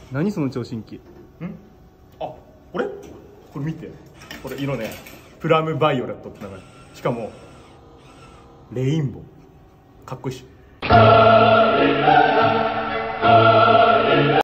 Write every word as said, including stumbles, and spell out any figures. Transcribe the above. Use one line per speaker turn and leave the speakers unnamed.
何その聴診器。ん
あ、これこれ見て、これ色ね、プラムバイオレットって名前。しかもレインボー、かっこいいっしょ。